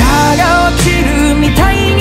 が落ちるみたいに